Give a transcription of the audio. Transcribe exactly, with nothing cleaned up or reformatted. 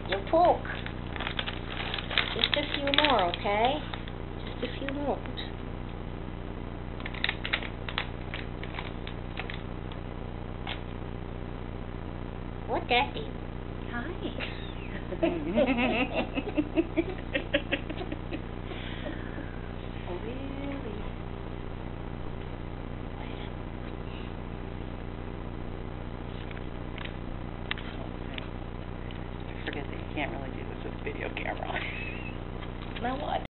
You'll talk. Just a few more, okay? Just a few more. Oops. What, Daddy? Hi. Oh, really? I forget that you can't really do this with video camera. Now what?